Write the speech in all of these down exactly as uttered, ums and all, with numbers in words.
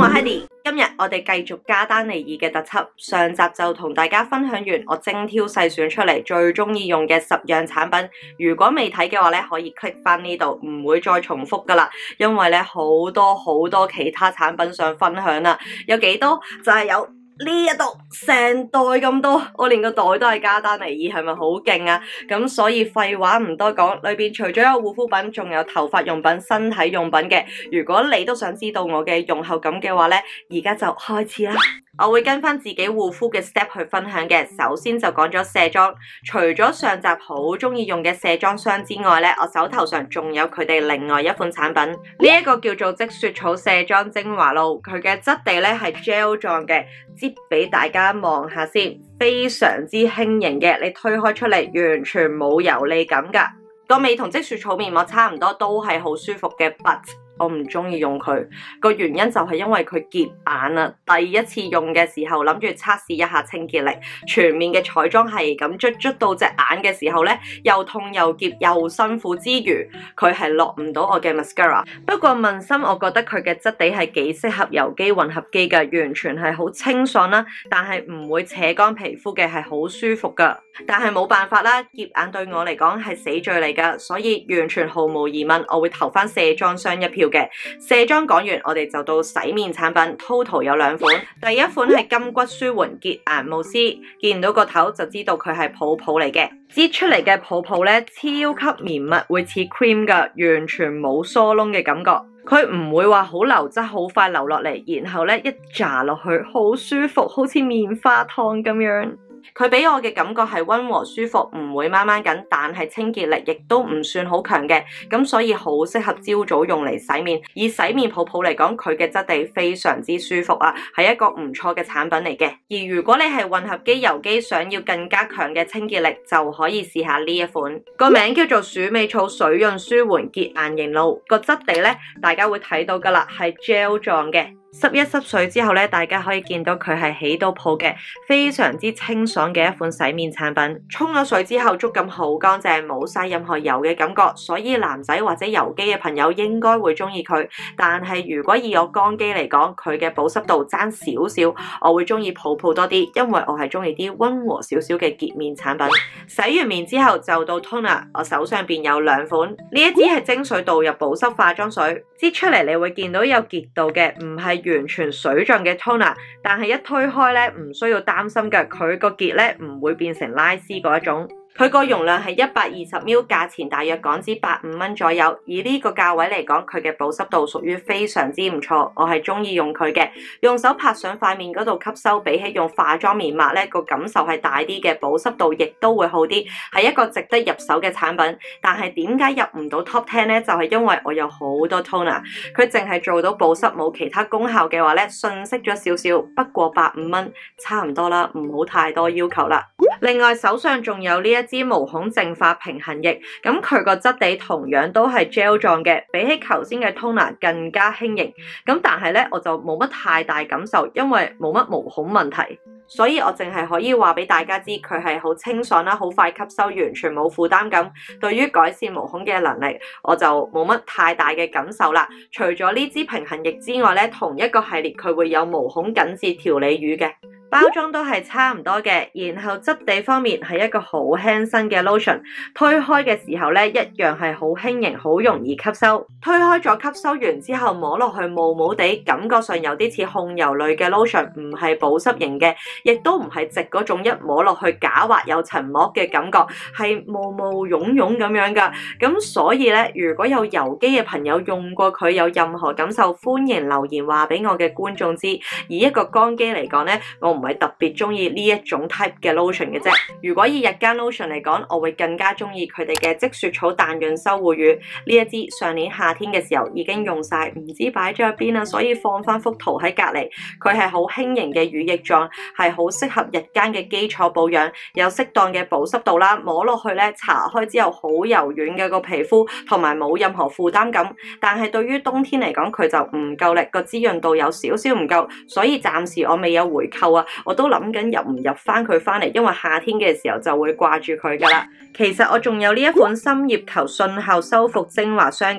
我係 Hedy， 今日我哋繼續加丹尼爾嘅特輯。上集就同大家分享完我精挑細選出嚟最中意用嘅十樣產品。如果未睇嘅話咧，可以 click 翻呢度，唔會再重複噶啦。因為咧好多好多其他產品想分享啦。有幾多就係有呢一度成袋咁多，我連個袋都係加丹尼爾，係咪好勁啊？咁所以廢話唔多講，裏邊除咗有護膚品，仲有頭髮用品、身體用品嘅。如果你都想知道我嘅用後感嘅話咧，而家就開始啦。我會跟翻自己護膚嘅 step 去分享嘅。首先就講咗卸妝，除咗上集好中意用嘅卸妝霜之外咧，我手頭上仲有佢哋另外一款產品，呢、這、一個叫做積雪草卸妝精華露，佢嘅質地咧係 gel 狀嘅，接俾大家望下先，非常之輕盈嘅，你推開出嚟完全冇油膩感噶，個味同積雪草面膜差唔多，都係好舒服嘅 but。我唔中意用佢，個原因就係因為佢澀眼啦。第一次用嘅時候諗住測試一下清潔力，全面嘅彩妝係咁捽捽到隻眼嘅時候咧，又痛又澀又辛苦之餘，佢係落唔到我嘅 mascara。不過問心，我覺得佢嘅質地係幾適合油肌混合肌嘅，完全係好清爽啦，但係唔會扯乾皮膚嘅，係好舒服噶。但係冇辦法啦，澀眼對我嚟講係死罪嚟噶，所以完全毫無疑問，我會投翻卸妝霜一票嘅。卸妝講完，我哋就到洗面產品 ，total 有兩款。第一款係金骨舒緩潔顏慕斯，見到個頭就知道佢係泡泡嚟嘅，擠出嚟嘅泡泡咧超級綿密，會似 cream 噶，完全冇疏窿嘅感覺。佢唔會話好流質，好快流落嚟，然後咧一揸落去，好舒服，好似棉花糖咁樣。佢俾我嘅感覺係溫和舒服，唔會掹掹緊，但係清潔力亦都唔算好強嘅，咁所以好適合朝早用嚟洗面。以洗面泡泡嚟講，佢嘅質地非常之舒服啊，係一個唔錯嘅產品嚟嘅。而如果你係混合肌油肌，想要更加強嘅清潔力，就可以試下呢一款，個名叫做鼠尾草水潤舒緩潔顏凝露，個質地咧大家會睇到噶啦，係 gel 狀嘅。濕一濕水之後咧，大家可以見到佢係起到泡嘅，非常之清爽嘅一款洗面產品。沖咗水之後，觸感好乾淨，冇晒任何油嘅感覺，所以男仔或者油肌嘅朋友應該會中意佢。但係如果以我乾肌嚟講，佢嘅保濕度爭少少，我會中意泡泡多啲，因為我係中意啲溫和少少嘅潔面產品。洗完面之後就到 toner， 我手上邊有兩款，呢一支係精水導入保濕化妝水，擠出嚟你會見到有潔度嘅，唔係完全水狀嘅 toner， 但係一推開咧唔需要擔心嘅，佢個結咧唔會變成拉絲嗰一種。佢個容量係一百二十 m l， 價錢大約港紙百五蚊左右。以呢個價位嚟講，佢嘅保濕度屬於非常之唔錯，我係中意用佢嘅。用手拍上塊面嗰度吸收，比起用化妝棉抹咧個感受係大啲嘅，保濕度亦都會好啲，係一個值得入手嘅產品。但係點解入唔到 top ten 咧？就係因為我有好多 toner， 佢淨係做到保濕冇其他功效嘅話咧，遜色咗少少。不過百五蚊差唔多啦，唔好太多要求啦。另外手上仲有呢一支毛孔淨化平衡液，咁佢個質地同樣都係 gel 狀嘅，比起頭先嘅 toner 更加輕盈。咁但係咧我就冇乜太大感受，因為冇乜毛孔問題，所以我淨係可以話俾大家知佢係好清爽啦，好快吸收，完全冇負擔感。對於改善毛孔嘅能力，我就冇乜太大嘅感受啦。除咗呢支平衡液之外咧，同一個系列佢會有毛孔緊緻調理乳嘅。包裝都係差唔多嘅，然後質地方面係一個好輕身嘅 lotion， 推開嘅時候咧一樣係好輕盈，好容易吸收。推開咗吸收完之後摸落去霧霧地，感覺上有啲似控油類嘅 lotion， 唔係保濕型嘅，亦都唔係直嗰種一摸落去假滑有層膜嘅感覺，係霧霧湧湧咁樣噶。咁所以咧，如果有油肌嘅朋友用過佢有任何感受，歡迎留言話俾我嘅觀眾知。以一個乾肌嚟講咧，我唔係特別中意呢一種 type 嘅 lotion 嘅啫。如果以日間 lotion 嚟講，我會更加中意佢哋嘅積雪草彈潤修護乳。呢一支上年夏天嘅時候已經用晒，唔知擺咗喺邊啦，所以放翻幅圖喺隔籬。佢係好輕盈嘅乳液狀，係好適合日間嘅基礎保養，有適當嘅保濕度啦。摸落去咧，搽開之後好柔軟嘅個皮膚，同埋冇任何負擔感。但係對於冬天嚟講，佢就唔夠力，個滋潤度有少少唔夠，所以暫時我未有回購啊。我都諗緊入唔入翻佢翻嚟，因為夏天嘅時候就會掛住佢噶啦。其實我仲有呢一款深葉球信後修復精華霜嘅。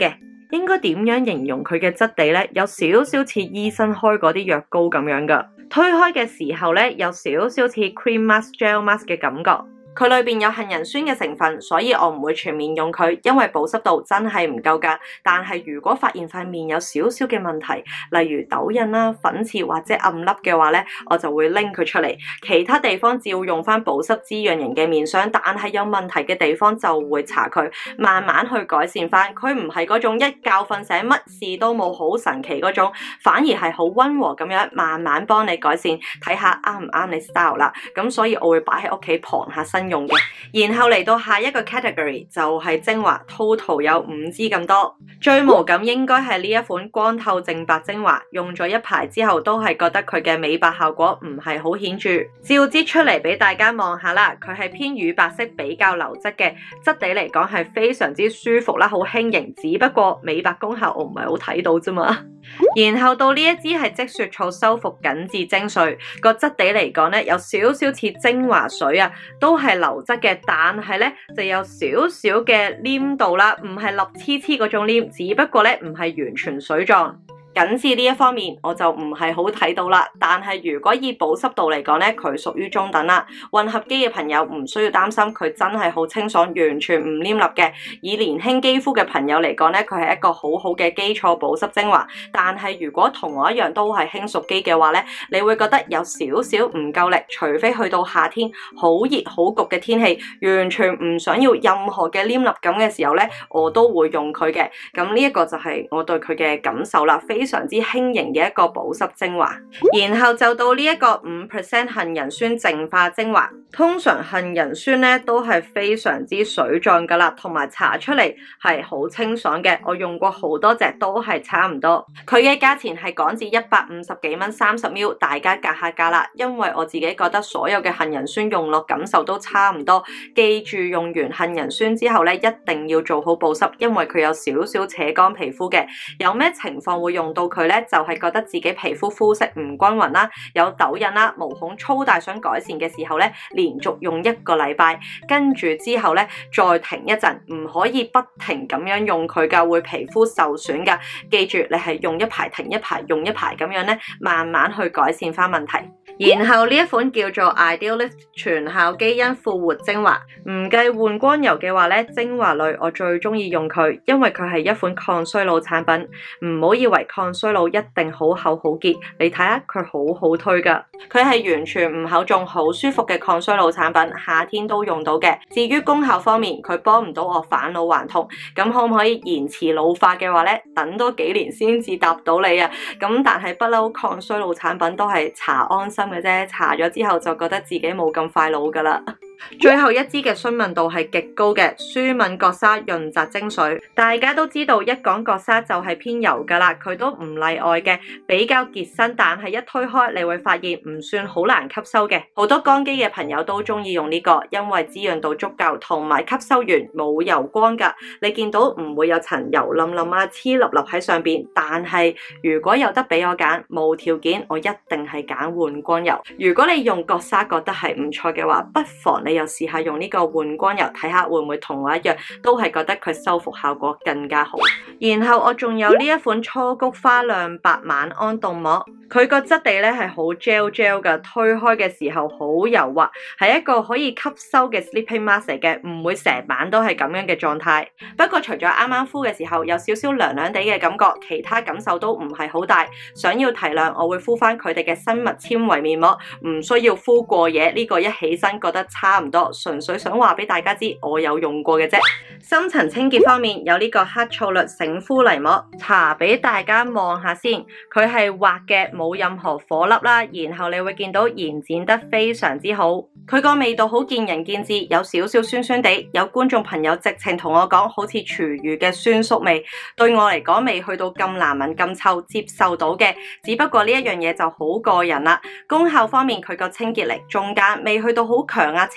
應該點樣形容佢嘅質地呢？有少少似醫生開嗰啲藥膏咁樣㗎。推開嘅時候呢，有少少似 cream mask gel mask 嘅感覺。佢裏邊有杏仁酸嘅成分，所以我唔會全面用佢，因為保濕度真係唔夠㗎。但係如果發現塊面有少少嘅問題，例如痘印啦、粉刺或者暗粒嘅話呢，我就會拎佢出嚟。其他地方照用翻保濕滋潤型嘅面霜，但係有問題嘅地方就會搽佢，慢慢去改善翻。佢唔係嗰種一覺瞓醒乜事都冇好神奇嗰種，反而係好溫和咁樣慢慢幫你改善，睇下啱唔啱你 style 啦。咁所以我會擺喺屋企傍下身用嘅。然後嚟到下一個 category 就係精華 ，total 有五支咁多。最無感應該係呢一款光透淨白精華，用咗一排之後都係覺得佢嘅美白效果唔係好顯著。照擠出嚟俾大家望下啦，佢係偏乳白色，比較流質嘅，質地嚟講係非常之舒服啦，好輕盈。只不過美白功效我唔係好睇到啫嘛。然後到呢一支係積雪草修復緊緻精粹，個質地嚟講呢，有少少似精華水啊，都係流質嘅，但係呢就有少少嘅黏度啦，唔係立黐黐嗰種黏，只不過呢唔係完全水狀。緊緻呢一方面我就唔係好睇到啦，但係如果以保濕度嚟講呢，佢屬於中等啦。混合肌嘅朋友唔需要擔心，佢真係好清爽，完全唔黏膩嘅。以年輕肌膚嘅朋友嚟講呢，佢係一個好好嘅基礎保濕精華。但係如果同我一樣都係輕熟肌嘅話呢，你會覺得有少少唔夠力，除非去到夏天好熱好焗嘅天氣，完全唔想要任何嘅黏膩感嘅時候呢，我都會用佢嘅。咁呢一個就係我對佢嘅感受啦，非常之輕盈嘅一個保濕精華。然後就到呢一個五 percent 杏仁酸淨化精華。通常杏仁酸咧都係非常之水狀噶啦，同埋搽出嚟係好清爽嘅。我用過好多隻都係差唔多。佢嘅價錢係港紙一百五十幾蚊，三十 ml， 大家格下價啦。因為我自己覺得所有嘅杏仁酸用落感受都差唔多。記住用完杏仁酸之後咧，一定要做好保濕，因為佢有少少扯乾皮膚嘅。有咩情況會用到佢咧？就係覺得自己皮膚膚色唔均勻啦，有痘印啦，毛孔粗大想改善嘅時候咧，連續用一個禮拜，跟住之後咧再停一陣，唔可以不停咁樣用佢噶，會皮膚受損噶。記住你係用一排停一排，用一排咁樣咧，慢慢去改善翻問題。然後呢一款叫做 Ideal Lift 全效基因復活精華，唔計換光油嘅話咧，精華類我最中意用佢，因為佢係一款抗衰老產品。唔好以為抗衰老一定好厚好結，你睇下佢好好推噶，佢係完全唔厚重，好舒服嘅抗衰老產品，夏天都用到嘅。至於功效方面，佢幫唔到我返老還童，咁可唔可以延遲老化嘅話咧，等多幾年先至答到你啊？咁但係不嬲抗衰老產品都係搽安心嘅啫，搽咗之後就覺得自己冇咁快老噶啦。最後一支嘅詢問度係極高嘅舒敏角鯊潤澤精水，大家都知道一講角鯊就係偏油噶啦，佢都唔例外嘅，比較結身，但係一推開你會發現唔算好難吸收嘅。好多乾肌嘅朋友都中意用呢個，因為滋潤度足夠，同埋吸收完冇油光噶，你見到唔會有層油淋淋啊黐粒粒喺上邊。但係如果有得俾我揀，無條件我一定係揀換光油。如果你用角鯊覺得係唔錯嘅話，不妨你又試下用呢個換光油，睇下會唔會同我一樣，都係覺得佢修復效果更加好。然後我仲有呢一款初菊花亮白晚安凍膜，佢個質地咧係好 gel gel 嘅，推開嘅時候好柔滑，係一個可以吸收嘅 sleeping mask 嚟嘅，唔會成晚都係咁樣嘅狀態。不過除咗啱啱敷嘅時候有少少涼涼地嘅感覺，其他感受都唔係好大。想要提亮，我會敷翻佢哋嘅生物纖維面膜，唔需要敷過夜。呢個一起身覺得差唔多，純粹想話俾大家知我有用過嘅啫。深層清潔方面有呢個黑醋栗醒膚泥膜，搽俾大家望下先。佢係滑嘅，冇任何顆粒啦，然後你會見到延展得非常之好。佢個味道好見仁見智，有少少酸酸地，有觀眾朋友直情同我講好似廚餘嘅酸縮味，對我嚟講未去到咁難聞咁臭，接受到嘅。只不過呢一樣嘢就好個人啦。功效方面佢個清潔力中間，未去到好強啊扯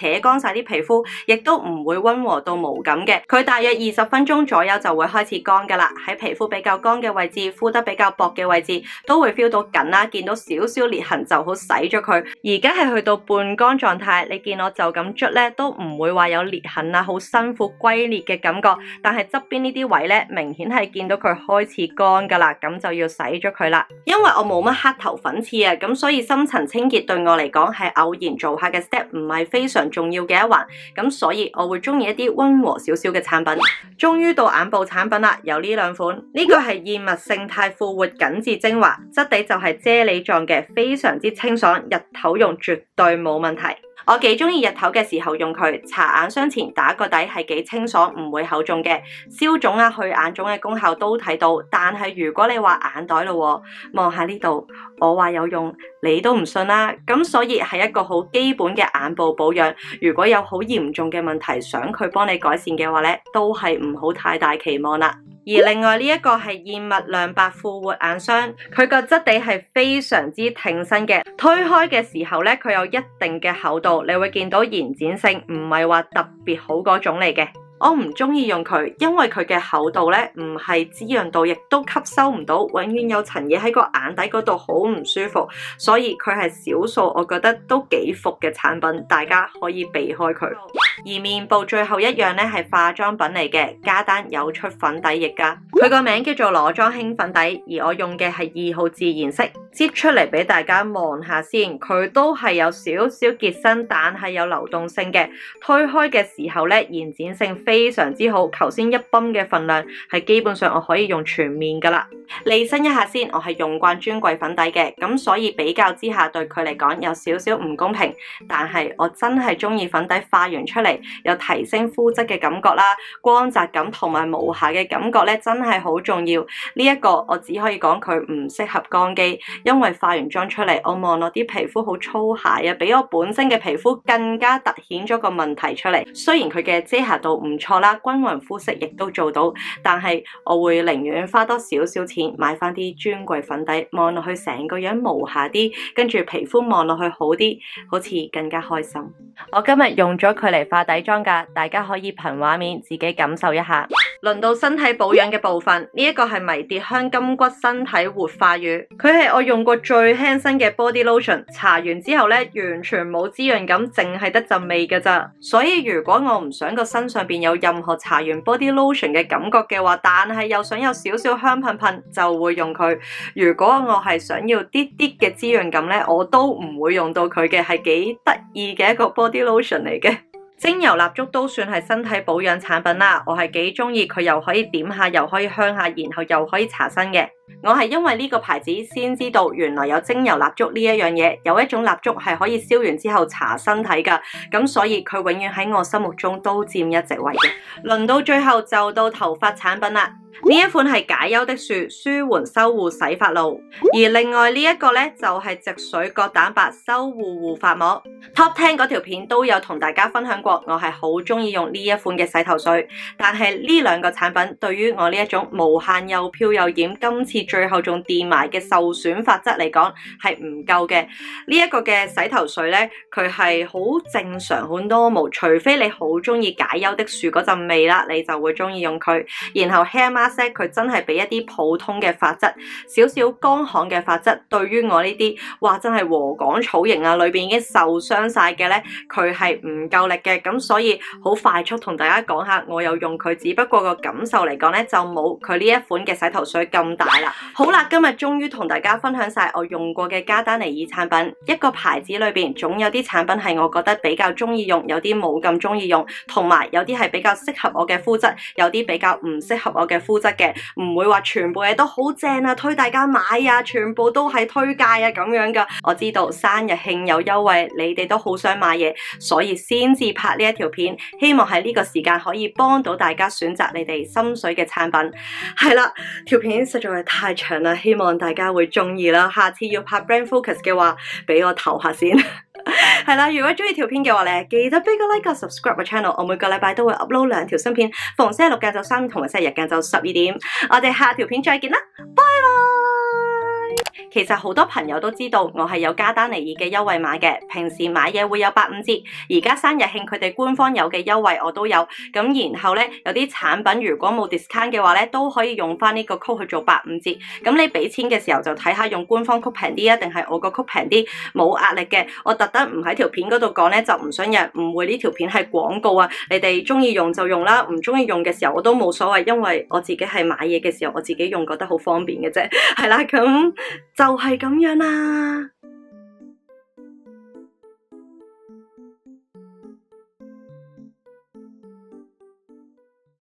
扯乾晒啲皮膚，亦都唔會溫和到無感嘅。佢大約二十分鐘左右就會開始乾噶啦，喺皮膚比較乾嘅位置，敷得比較薄嘅位置，都會 feel 到緊啦，見到少少裂痕就好洗咗佢。而家係去到半乾狀態，你見我就咁捽咧，都唔會話有裂痕啊，好辛苦龜裂嘅感覺。但係側邊呢啲位咧，明顯係見到佢開始乾噶啦，咁就要洗咗佢啦。因為我冇乜黑頭粉刺啊，咁所以深層清潔對我嚟講係偶然做下嘅 step， 唔係非常重要嘅一環。咁所以我會中意一啲溫和少少嘅產品。終於到眼部產品啦，有呢兩款，呢、這個係燕麥勝肽復活緊緻精華，質地就係啫喱狀嘅，非常之清爽，日頭用絕對冇問題。我幾中意日頭嘅時候用佢，搽眼霜前打個底係幾清爽，唔會厚重嘅，消腫啊去眼腫嘅功效都睇到。但係如果你話眼袋咯，望下呢度，我話有用，你都唔信啦。咁所以係一個好基本嘅眼部保養。如果有好嚴重嘅問題想佢幫你改善嘅話咧，都係唔好太大期望啦。而另外呢一個係燕麥亮白復活眼霜，佢個質地係非常之挺身嘅，推開嘅時候咧，佢有一定嘅厚度，你會見到延展性，唔係話特別好嗰種嚟嘅。我唔中意用佢，因為佢嘅厚度咧唔係滋潤到，亦都吸收唔到，永遠有層嘢喺個眼底嗰度，好唔舒服。所以佢係少數我覺得都幾伏嘅產品，大家可以避開佢。而面部最後一樣咧係化妝品嚟嘅，加丹有出粉底液噶，佢個名叫做裸妝輕粉底，而我用嘅係二號自然色，擠出嚟俾大家望下先。佢都係有少少結身，但係有流動性嘅，推開嘅時候咧延展性非常之好。頭先一泵嘅份量係基本上我可以用全面噶啦。利申一下先，我係用慣專櫃粉底嘅，咁所以比較之下對佢嚟講有少少唔公平。但係我真係中意粉底化完出嚟有提升膚質嘅感覺啦，光澤感同埋無瑕嘅感覺咧，真係好重要。呢一個我只可以講佢唔適合乾肌，因為化完妝出嚟，我望落啲皮膚好粗鞋啊，比我本身嘅皮膚更加凸顯咗個問題出嚟。雖然佢嘅遮瑕度唔錯啦，均勻膚色亦都做到，但係我會寧願花多少少錢買翻啲專櫃粉底，望落去成個樣無瑕啲，跟住皮膚望落去好啲，好似更加開心。我今日用咗佢嚟化底妝噶，大家可以憑畫面自己感受一下。輪到身體保養嘅部分，呢、這、一個係迷迭香金骨身體活化乳，佢係我用過最輕身嘅 body lotion， 搽完之後咧完全冇滋潤感，淨係得陣味噶咋。所以如果我唔想個身上邊有任何搽完 body lotion 嘅感覺嘅話，但係又想有少少香噴噴，就會用佢。如果我係想要啲啲嘅滋潤感咧，我都唔會用到佢嘅，係幾得意嘅一個 body lotion 嚟嘅。精油蠟燭都算係身體保養產品啦，我係幾中意佢，又可以點下，又可以香下，然後又可以搽身嘅。我係因為呢個牌子先知道原來有精油蠟燭呢一樣嘢，有一種蠟燭係可以燒完之後搽身體噶，咁所以佢永遠喺我心目中都佔一席位嘅。輪到最後就到頭髮產品啦。呢一款係解憂的樹舒緩修護洗髮露，而另外呢一個呢，就係植水角蛋白修護護髮膜。Top 十嗰條片都有同大家分享過，我係好中意用呢一款嘅洗頭水，但係呢兩個產品對於我呢一種無限又飄又染，今次最後仲墊埋嘅受損髮質嚟講係唔夠嘅。呢一個嘅洗頭水呢，佢係好正常好 normal， 除非你好中意解憂的樹嗰陣味啦，你就會中意用佢。然後 hair mask佢真係俾一啲普通嘅髮質，少少乾旱嘅髮質，對於我呢啲哇真係禾稈草型啊，裏邊已經受傷晒嘅咧，佢係唔夠力嘅。咁所以好快速同大家講下，我有用佢，只不過個感受嚟講咧就冇佢呢一款嘅洗頭水咁大啦。好啦，今日終於同大家分享晒我用過嘅加丹尼爾產品。一個牌子裏邊總有啲產品係我覺得比較中意用，有啲冇咁中意用，同埋有啲係比較適合我嘅膚質，有啲比較唔適合我嘅膚質嘅，唔會話全部嘢都好正啊，推大家買啊，全部都係推介啊咁樣噶。我知道生日慶有優惠，你哋都好想買嘢，所以先至拍呢一條片，希望喺呢個時間可以幫到大家選擇你哋心水嘅產品。係啦，條片實在係太長啦，希望大家會中意啦。下次要拍 brand focus 嘅話，俾我唞下先。係啦，如果中意條片嘅話咧，記得俾個 like 個 subscribe 個 channel。我每個禮拜都會 upload 兩條新片，逢星期六晏晝三點同埋星期日晏晝十二點。我哋下條片再見啦，拜拜。 其實好多朋友都知道我係有加丹尼爾嘅優惠碼嘅，平時買嘢會有八五折，而家生日慶佢哋官方有嘅優惠我都有，咁然後咧有啲產品如果冇 discount 嘅話咧，都可以用翻呢個 code 去做八五折。咁你俾錢嘅時候就睇下用官方 code 平啲啊，定係我個 code 平啲，冇壓力嘅。我特登唔喺條片嗰度講咧，就唔想有人誤會呢條片係廣告啊。你哋中意用就用啦，唔中意用嘅時候我都冇所謂，因為我自己係買嘢嘅時候我自己用覺得好方便嘅啫。係啦，咁就係咁樣啦。